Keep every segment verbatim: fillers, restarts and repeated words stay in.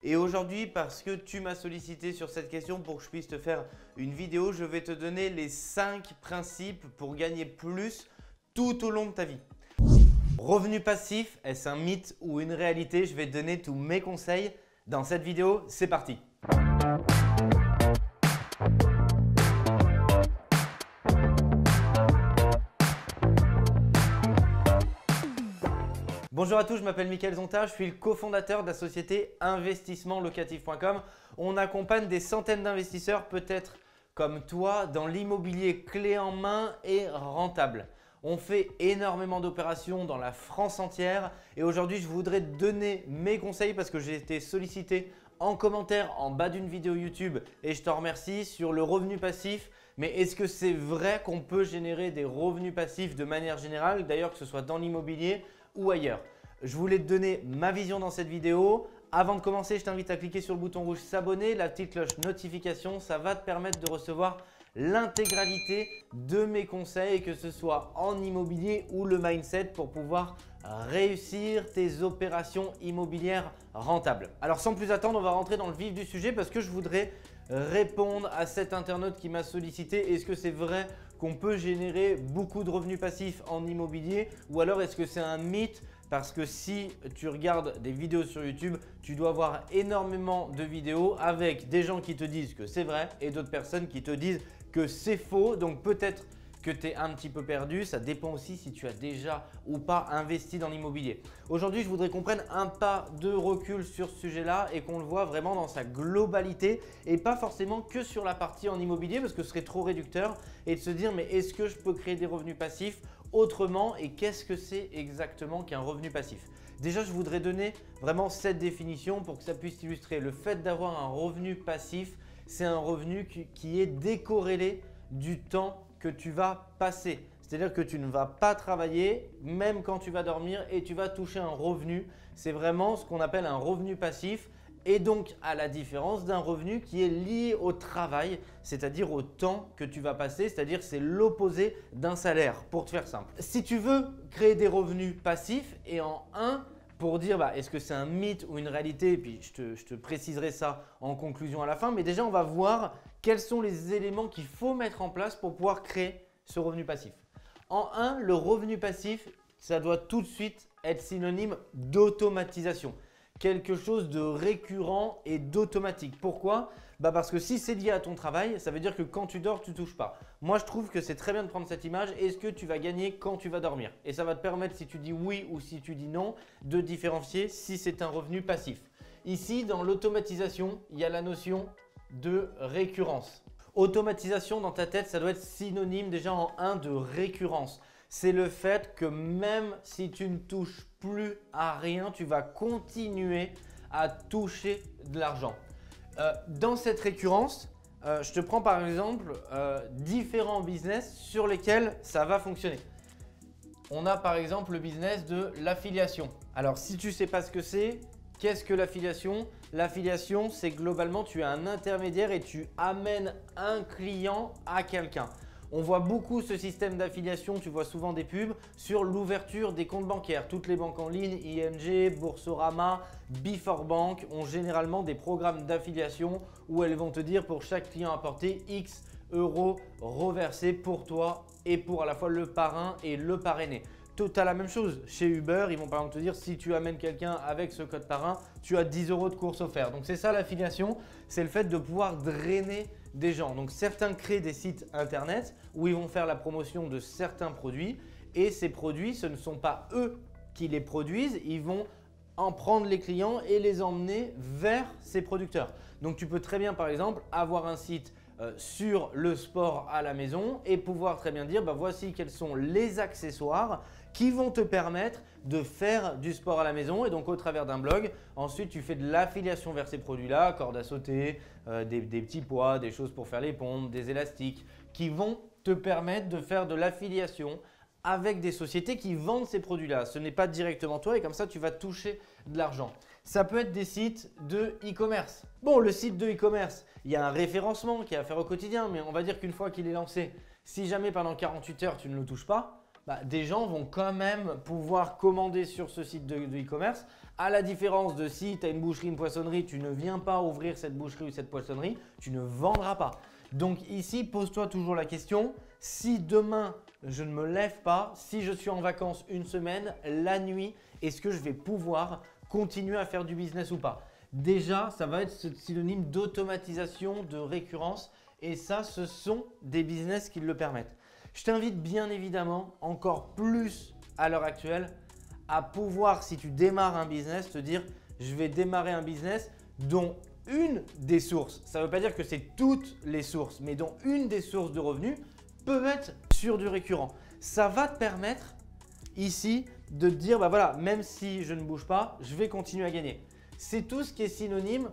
Et aujourd'hui, parce que tu m'as sollicité sur cette question pour que je puisse te faire une vidéo, je vais te donner les cinq principes pour gagner plus tout au long de ta vie. Revenu passif, est-ce un mythe ou une réalité? Je vais te donner tous mes conseils dans cette vidéo. C'est parti! Bonjour à tous, je m'appelle Mickaël Zonta, je suis le cofondateur de la société investissement locatif point com. On accompagne des centaines d'investisseurs, peut-être comme toi, dans l'immobilier clé en main et rentable. On fait énormément d'opérations dans la France entière et aujourd'hui, je voudrais te donner mes conseils parce que j'ai été sollicité en commentaire en bas d'une vidéo YouTube et je t'en remercie sur le revenu passif. Mais est-ce que c'est vrai qu'on peut générer des revenus passifs de manière générale, d'ailleurs que ce soit dans l'immobilier ou ailleurs? Je voulais te donner ma vision dans cette vidéo. Avant de commencer, je t'invite à cliquer sur le bouton rouge s'abonner, la petite cloche notification. Ça va te permettre de recevoir l'intégralité de mes conseils, que ce soit en immobilier ou le mindset pour pouvoir réussir tes opérations immobilières rentables. Alors sans plus attendre, on va rentrer dans le vif du sujet parce que je voudrais répondre à cet internaute qui m'a sollicité. Est-ce que c'est vrai qu'on peut générer beaucoup de revenus passifs en immobilier ou alors est-ce que c'est un mythe? Parce que si tu regardes des vidéos sur YouTube, tu dois voir énormément de vidéos avec des gens qui te disent que c'est vrai et d'autres personnes qui te disent que c'est faux. Donc peut-être que tu es un petit peu perdu. Ça dépend aussi si tu as déjà ou pas investi dans l'immobilier. Aujourd'hui, je voudrais qu'on prenne un pas de recul sur ce sujet-là et qu'on le voit vraiment dans sa globalité et pas forcément que sur la partie en immobilier parce que ce serait trop réducteur et de se dire mais est-ce que je peux créer des revenus passifs autrement et qu'est-ce que c'est exactement qu'un revenu passif? Déjà, je voudrais donner vraiment cette définition pour que ça puisse illustrer le fait d'avoir un revenu passif. C'est un revenu qui, qui est décorrélé du temps que tu vas passer. C'est-à-dire que tu ne vas pas travailler même quand tu vas dormir et tu vas toucher un revenu. C'est vraiment ce qu'on appelle un revenu passif et donc à la différence d'un revenu qui est lié au travail, c'est-à-dire au temps que tu vas passer, c'est-à-dire c'est l'opposé d'un salaire pour te faire simple. Si tu veux créer des revenus passifs et en un, pour dire bah, est-ce que c'est un mythe ou une réalité, et puis je te, je te préciserai ça en conclusion à la fin, mais déjà on va voir quels sont les éléments qu'il faut mettre en place pour pouvoir créer ce revenu passif. En un, le revenu passif, ça doit tout de suite être synonyme d'automatisation. Quelque chose de récurrent et d'automatique. Pourquoi? Bah parce que si c'est lié à ton travail, ça veut dire que quand tu dors, tu ne touches pas. Moi, je trouve que c'est très bien de prendre cette image. Est-ce que tu vas gagner quand tu vas dormir? Et ça va te permettre, si tu dis oui ou si tu dis non, de différencier si c'est un revenu passif. Ici, dans l'automatisation, il y a la notion de récurrence. Automatisation dans ta tête, ça doit être synonyme déjà en un de récurrence. C'est le fait que même si tu ne touches plus à rien, tu vas continuer à toucher de l'argent. Euh, dans cette récurrence, euh, je te prends par exemple euh, différents business sur lesquels ça va fonctionner. On a par exemple le business de l'affiliation. Alors si tu ne sais pas ce que c'est, qu'est-ce que l'affiliation? L'affiliation, c'est globalement tu as un intermédiaire et tu amènes un client à quelqu'un. On voit beaucoup ce système d'affiliation, tu vois souvent des pubs sur l'ouverture des comptes bancaires. Toutes les banques en ligne, I N G, Boursorama, Before Bank ont généralement des programmes d'affiliation où elles vont te dire pour chaque client apporté X euros reversés pour toi et pour à la fois le parrain et le parrainé. Tu as la même chose chez Uber, ils vont par exemple te dire si tu amènes quelqu'un avec ce code parrain, tu as dix euros de course offert. Donc c'est ça l'affiliation, c'est le fait de pouvoir drainer des gens. Donc certains créent des sites internet où ils vont faire la promotion de certains produits et ces produits, ce ne sont pas eux qui les produisent, ils vont en prendre les clients et les emmener vers ces producteurs. Donc tu peux très bien par exemple avoir un site Euh, sur le sport à la maison et pouvoir très bien dire bah, voici quels sont les accessoires qui vont te permettre de faire du sport à la maison et donc au travers d'un blog, ensuite tu fais de l'affiliation vers ces produits-là, cordes à sauter, euh, des, des petits poids, des choses pour faire les pompes, des élastiques qui vont te permettre de faire de l'affiliation avec des sociétés qui vendent ces produits-là. Ce n'est pas directement toi et comme ça, tu vas toucher de l'argent. Ça peut être des sites de e-commerce. Bon, le site de e-commerce, il y a un référencement qui est à faire au quotidien, mais on va dire qu'une fois qu'il est lancé, si jamais pendant quarante-huit heures, tu ne le touches pas, bah, des gens vont quand même pouvoir commander sur ce site de de e-commerce. À la différence de si tu as une boucherie, une poissonnerie, tu ne viens pas ouvrir cette boucherie ou cette poissonnerie, tu ne vendras pas. Donc ici, pose-toi toujours la question, si demain je ne me lève pas, si je suis en vacances une semaine, la nuit, est-ce que je vais pouvoir continuer à faire du business ou pas? Déjà, ça va être ce synonyme d'automatisation, de récurrence et ça, ce sont des business qui le permettent. Je t'invite bien évidemment, encore plus à l'heure actuelle, à pouvoir, si tu démarres un business, te dire je vais démarrer un business dont une des sources, ça ne veut pas dire que c'est toutes les sources, mais dont une des sources de revenus peut être sur du récurrent. Ça va te permettre ici de te dire bah voilà, même si je ne bouge pas, je vais continuer à gagner. C'est tout ce qui est synonyme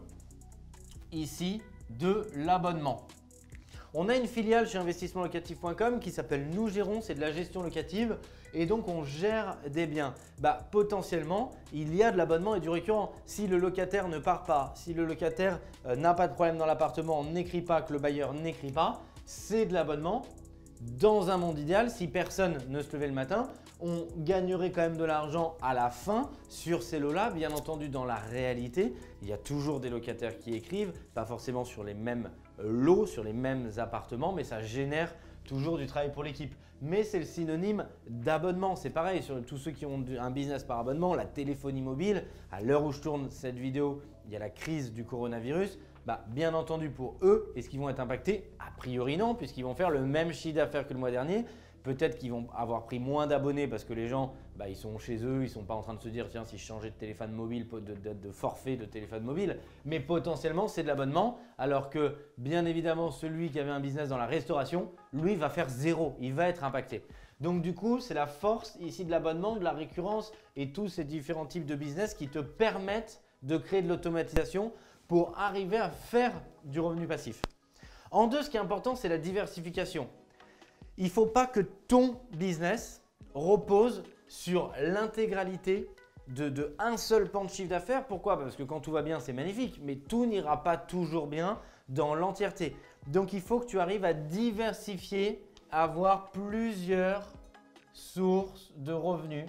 ici de l'abonnement. On a une filiale chez investissement locatif point com qui s'appelle Nous Gérons, c'est de la gestion locative et donc on gère des biens. Bah, potentiellement, il y a de l'abonnement et du récurrent. Si le locataire ne part pas, si le locataire euh, n'a pas de problème dans l'appartement, n'écrit pas, que le bailleur n'écrit pas, c'est de l'abonnement. Dans un monde idéal, si personne ne se levait le matin, on gagnerait quand même de l'argent à la fin sur ces lots-là. Bien entendu, dans la réalité, il y a toujours des locataires qui écrivent, pas forcément sur les mêmes lots, sur les mêmes appartements, mais ça génère toujours du travail pour l'équipe. Mais c'est le synonyme d'abonnement. C'est pareil sur tous ceux qui ont un business par abonnement, la téléphonie mobile. À l'heure où je tourne cette vidéo, il y a la crise du coronavirus. Bah, bien entendu pour eux, est-ce qu'ils vont être impactés? A priori non, puisqu'ils vont faire le même chiffre d'affaires que le mois dernier. Peut-être qu'ils vont avoir pris moins d'abonnés parce que les gens, bah, ils sont chez eux, ils ne sont pas en train de se dire tiens si je changeais de téléphone mobile, de, de, de forfait de téléphone mobile. Mais potentiellement c'est de l'abonnement alors que bien évidemment celui qui avait un business dans la restauration, lui va faire zéro, il va être impacté. Donc du coup c'est la force ici de l'abonnement, de la récurrence et tous ces différents types de business qui te permettent de créer de l'automatisation pour arriver à faire du revenu passif. En deux, ce qui est important, c'est la diversification. Il ne faut pas que ton business repose sur l'intégralité de, de un seul pan de chiffre d'affaires. Pourquoi? Parce que quand tout va bien, c'est magnifique, mais tout n'ira pas toujours bien dans l'entièreté. Donc, il faut que tu arrives à diversifier, à avoir plusieurs sources de revenus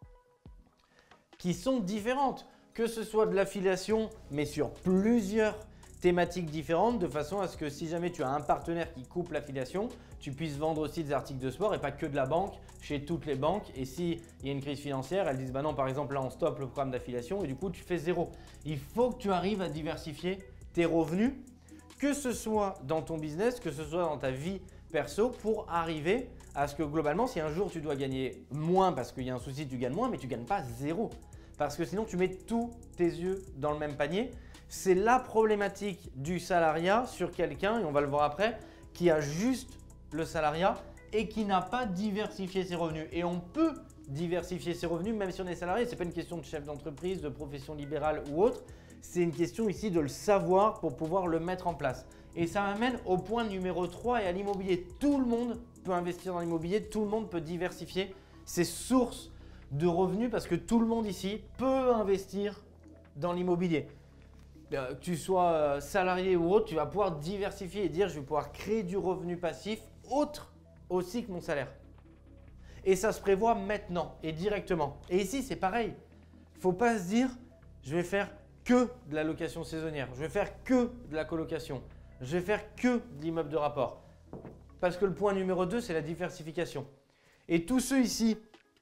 qui sont différentes. Que ce soit de l'affiliation, mais sur plusieurs thématiques différentes, de façon à ce que si jamais tu as un partenaire qui coupe l'affiliation, tu puisses vendre aussi des articles de sport et pas que de la banque chez toutes les banques. Et s'il y a une crise financière, elles disent bah non, par exemple là on stoppe le programme d'affiliation et du coup tu fais zéro. Il faut que tu arrives à diversifier tes revenus, que ce soit dans ton business, que ce soit dans ta vie perso, pour arriver à ce que globalement, si un jour tu dois gagner moins parce qu'il y a un souci, tu gagnes moins, mais tu ne gagnes pas zéro. Parce que sinon, tu mets tous tes yeux dans le même panier. C'est la problématique du salariat sur quelqu'un, et on va le voir après, qui a juste le salariat et qui n'a pas diversifié ses revenus. Et on peut diversifier ses revenus même si on est salarié. Ce n'est pas une question de chef d'entreprise, de profession libérale ou autre. C'est une question ici de le savoir pour pouvoir le mettre en place. Et ça m'amène au point numéro trois et à l'immobilier. Tout le monde peut investir dans l'immobilier, tout le monde peut diversifier ses sources de revenus parce que tout le monde ici peut investir dans l'immobilier. Euh, que tu sois salarié ou autre, tu vas pouvoir diversifier et dire je vais pouvoir créer du revenu passif autre aussi que mon salaire. Et ça se prévoit maintenant et directement. Et ici, c'est pareil. Il ne faut pas se dire je vais faire que de la location saisonnière, je vais faire que de la colocation, je vais faire que de l'immeuble de rapport. Parce que le point numéro deux, c'est la diversification. Et tous ceux ici,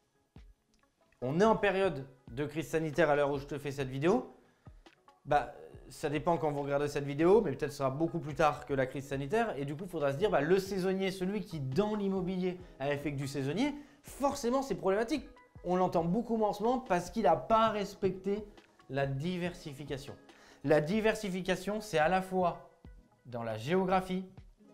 on est en période de crise sanitaire à l'heure où je te fais cette vidéo. Bah, ça dépend quand vous regardez cette vidéo, mais peut-être ce sera beaucoup plus tard que la crise sanitaire. Et du coup, il faudra se dire, bah, le saisonnier, celui qui dans l'immobilier a fait que du saisonnier, forcément, c'est problématique. On l'entend beaucoup moins en ce moment parce qu'il n'a pas respecté la diversification. La diversification, c'est à la fois dans la géographie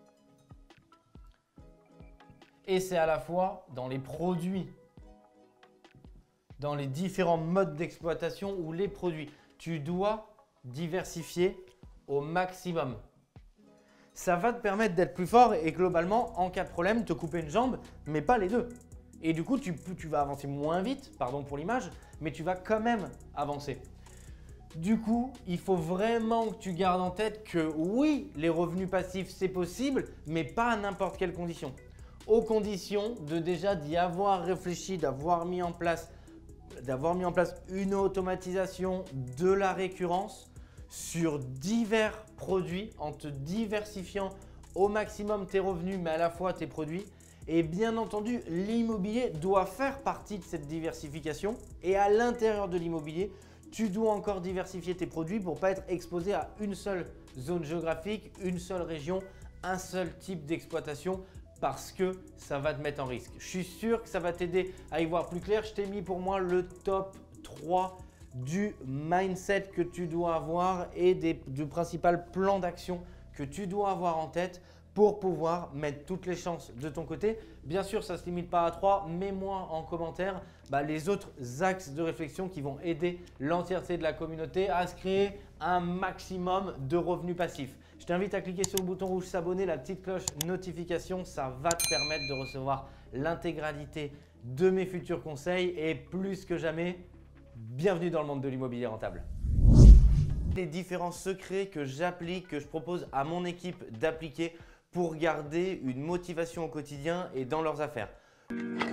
et c'est à la fois dans les produits, dans les différents modes d'exploitation ou les produits. Tu dois diversifier au maximum. Ça va te permettre d'être plus fort et globalement, en cas de problème, te couper une jambe, mais pas les deux. Et du coup, tu, tu vas avancer moins vite, pardon pour l'image, mais tu vas quand même avancer. Du coup, il faut vraiment que tu gardes en tête que oui, les revenus passifs, c'est possible, mais pas à n'importe quelle condition. aux conditions de déjà d'y avoir réfléchi, d'avoir mis en place, d'avoir mis en place une automatisation, de la récurrence sur divers produits en te diversifiant au maximum tes revenus, mais à la fois tes produits. Et bien entendu, l'immobilier doit faire partie de cette diversification. Et à l'intérieur de l'immobilier, tu dois encore diversifier tes produits pour ne pas être exposé à une seule zone géographique, une seule région, un seul type d'exploitation, parce que ça va te mettre en risque. Je suis sûr que ça va t'aider à y voir plus clair. Je t'ai mis pour moi le top trois du mindset que tu dois avoir et des, du principal plan d'action que tu dois avoir en tête pour pouvoir mettre toutes les chances de ton côté. Bien sûr, ça ne se limite pas à trois. Mets-moi en commentaire bah, les autres axes de réflexion qui vont aider l'entièreté de la communauté à se créer un maximum de revenus passifs. Je t'invite à cliquer sur le bouton rouge s'abonner, la petite cloche notification. Ça va te permettre de recevoir l'intégralité de mes futurs conseils et plus que jamais, bienvenue dans le monde de l'immobilier rentable. Les différents secrets que j'applique, que je propose à mon équipe d'appliquer pour garder une motivation au quotidien et dans leurs affaires.